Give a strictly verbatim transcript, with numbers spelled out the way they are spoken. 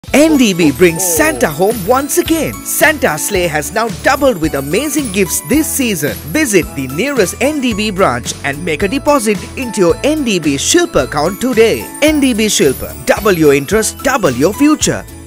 N D B brings Santa home once again. Santa Sleigh has now doubled with amazing gifts this season. Visit the nearest N D B branch and make a deposit into your N D B Shilpa account today. N D B Shilpa. Double your interest, double your future.